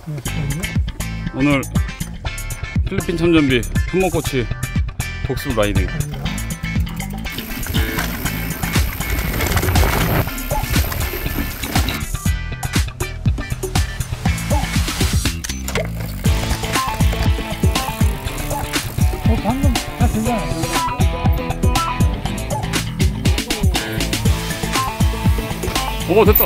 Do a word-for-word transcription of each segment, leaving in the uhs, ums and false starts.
오늘 필리핀 참전비 현목꼬치 복습 라이딩. 어, 방금 다 되잖아. 오, 됐다.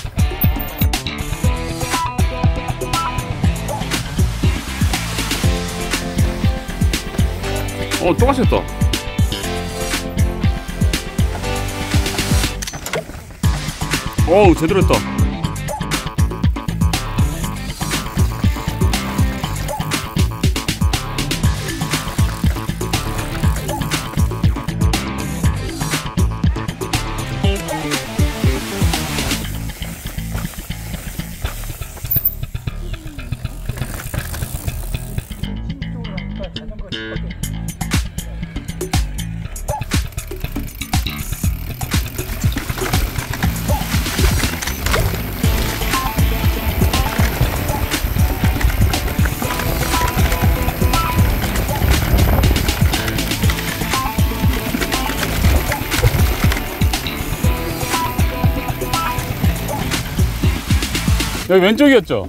어, 똑같이 했다. 어우, 제대로 했다. 여기 왼쪽이었죠?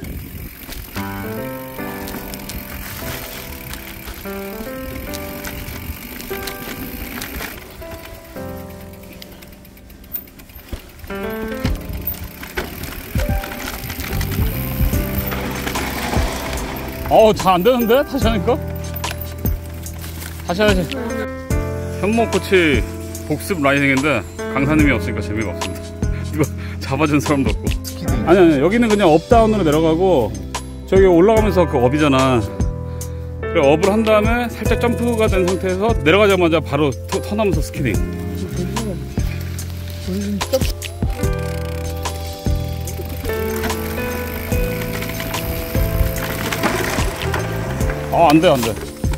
어우, 잘 안되는데? 다시 하니까? 다시 하야지. 현목꼬치 복습 라이딩인데 강사님이 없으니까 재미가 없습니다. 이거 잡아준 사람도 없고. 아니 아니, 여기는 그냥 업다운으로 내려가고 저기 올라가면서 그 업이잖아. 그래, 업을 한 다음에 살짝 점프가 된 상태에서 내려가자마자 바로 터, 턴하면서 스키딩. 아, 안돼 안돼.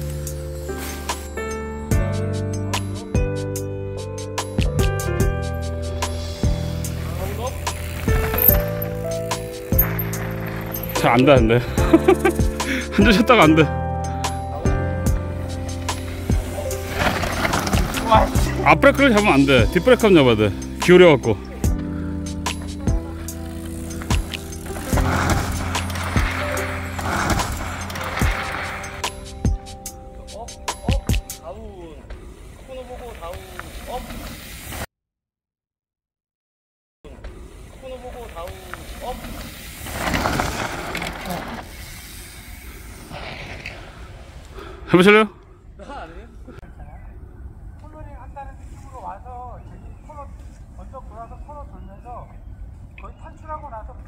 잘 안돼 안돼. 한줄 쉬었다가 안돼. 앞브레이크를 잡으면 안돼. 뒷브레이크 하면 잡아야 돼. 기울여갖고. 해보실래요? 나 아니에요? 코너링 한다는 느낌으로 와서 코너 먼저 돌아서 코너 돌면서 거의 탈출하고 나서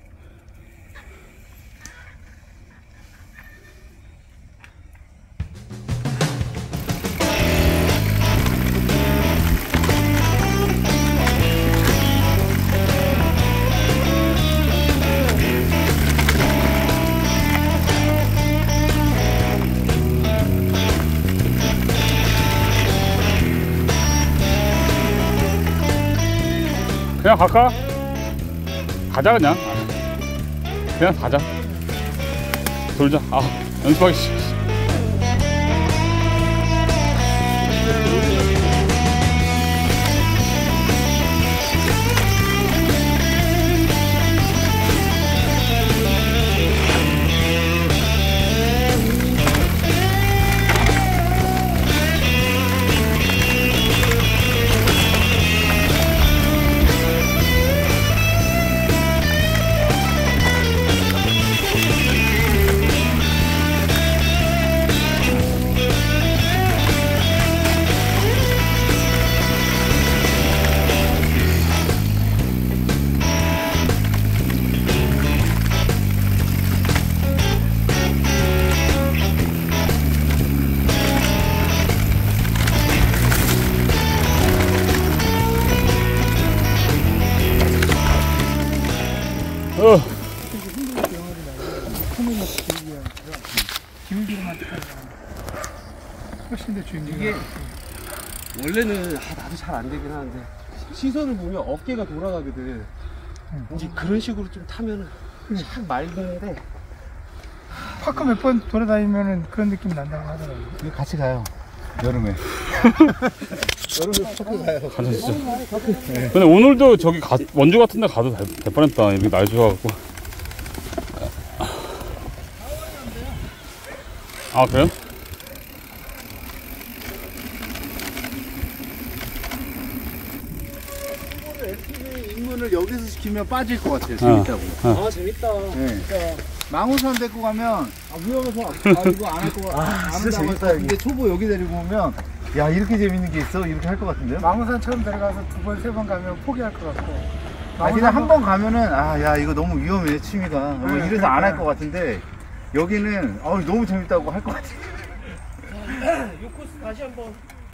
그냥 갈까? 가자 그냥. 그냥 가자. 돌자. 아, 연습하기 싫어. 어. 이게 원래는 아, 나도 잘 안 되긴 하는데 시선을 보면 어깨가 돌아가거든. 응. 이제 그런 식으로 좀 타면은 참 맑은데 파크 몇 번 돌아다니면은 그런 느낌이 난다고 하더라고요. 같이 가요. 여름에. 여름에 파크 가요. 가셨죠. 근데 오늘도 저기 가, 원주 같은 데 가도 될, 될 뻔했다. 이렇게 날 좋아갖고. 아, 그래요? 에스티비 입문을 여기서 시키면 빠질 것 같아요. 재밌다고. 아 재밌다. 네. 망우산 데리고 가면 아, 위험해서 아, 이거 안 할 거 안 한다고 해서 근데 초보 여기 데리고 오면 야 이렇게 재밌는 게 있어 이렇게 할 것 같은데요? 망우산 처음 들어가서 두 번 세 번 가면 포기할 것 같고. 아 그냥 한 번 가면은 아 야 이거 너무 위험해 취미가 뭐 네, 이래서 안 할 그러니까요. 것 같은데 여기는 어 너무 재밌다고 할 것 같아요. 요 코스 다시 한번.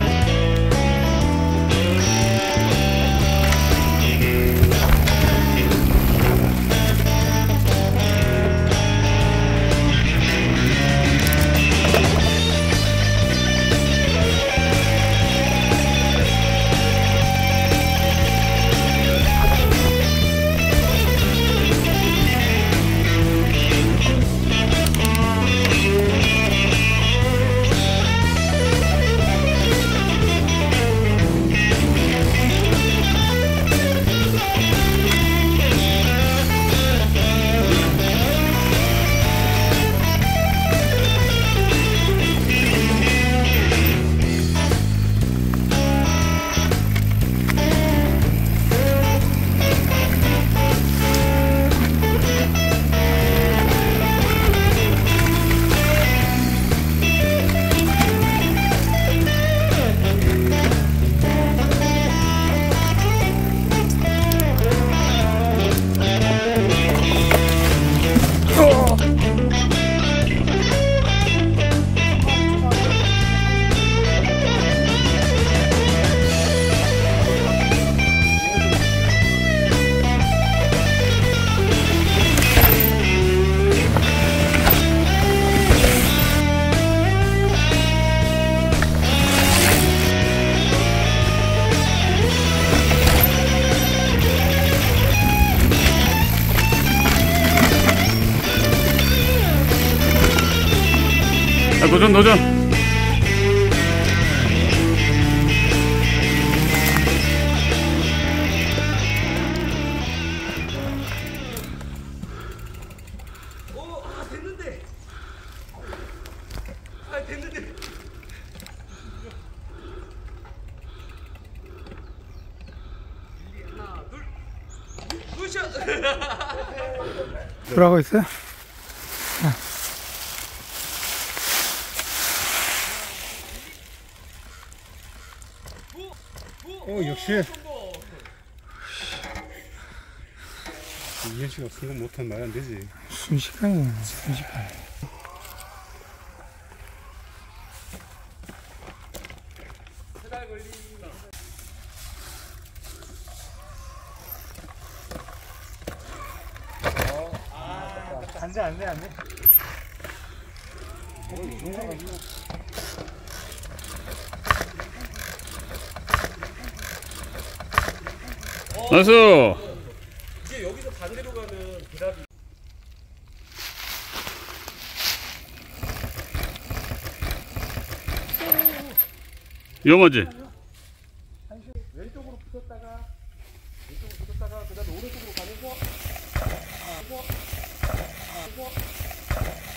야, 도전, 도전. 오, 아 됐는데. 아 됐는데. 하나, 둘, 굿샷. 돌아가고 있어요? 어 역시 이현 씨가 성공 못한 말 안 되지. 순식간이네, 순식간. 안돼 안돼 안돼. 나이스. 이제 여기서 반대로 가면 기답이. 위험하지? 왼쪽으로 붙었다가 왼쪽으로 붙었다가 그다음에 오른쪽으로 가면서 아, 그래서 아, 그래서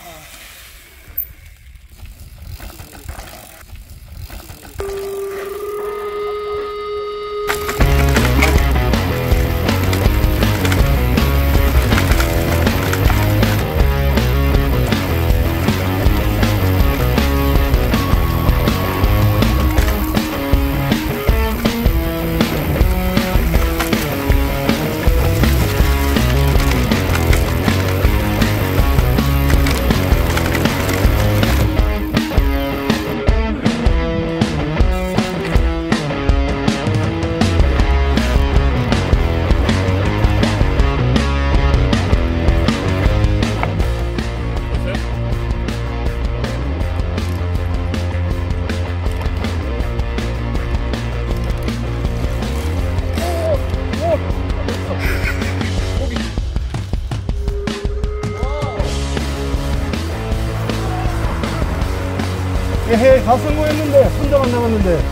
에헤, 다 성공했는데, 혼자만 남았는데.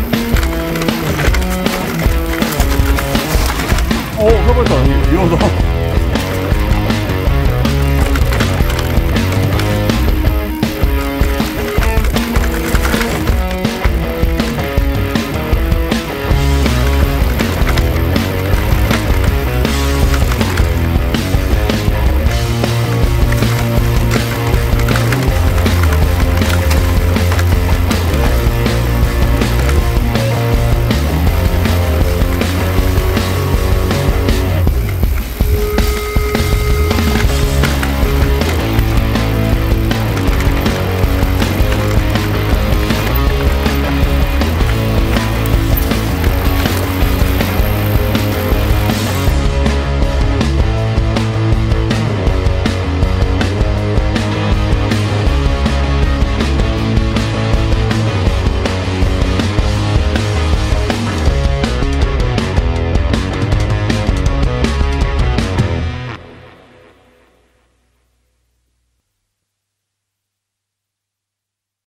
어, 해봤다. 위험하다.